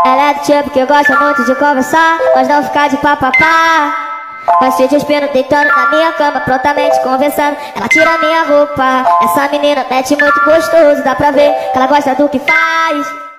Ela é do tipo que gosta muito de conversar, mas não ficar de papapá. Vai se despindo, deitando na minha cama, prontamente conversando. Ela tira minha roupa. Essa menina mete muito gostoso, dá pra ver que ela gosta do que faz.